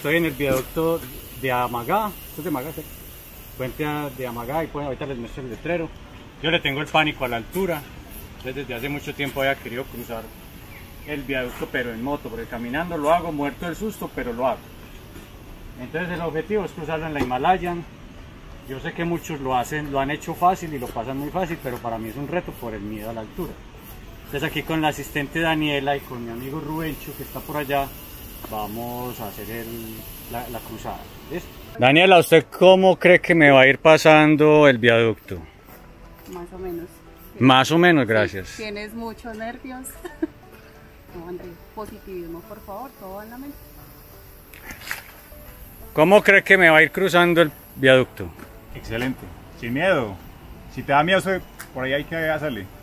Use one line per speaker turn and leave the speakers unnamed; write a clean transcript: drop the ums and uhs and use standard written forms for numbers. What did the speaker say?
estoy en el viaducto de Amagá, esto es de Amagá, ¿sí? Puente de Amagá, y pues ahorita les muestro el letrero. Yo le tengo el pánico a la altura, entonces desde hace mucho tiempo había querido cruzar el viaducto, pero en moto, porque caminando lo hago, muerto del susto, pero lo hago. Entonces el objetivo es cruzarlo en la Himalayan. Yo sé que muchos lo han hecho fácil y lo pasan muy fácil, pero para mí es un reto por el miedo a la altura. Entonces aquí con la asistente Daniela y con mi amigo Rubencho, que está por allá, vamos a hacer la cruzada. ¿Listo? Daniela, ¿usted cómo cree que me va a ir pasando el viaducto?
Más o menos.
Más o menos, gracias.
Tienes muchos nervios. No, André, positivismo, por favor, todo en la mente.
¿Cómo cree que me va a ir cruzando el viaducto?
Excelente, sin miedo. Si te da miedo, por ahí hay que hacerle.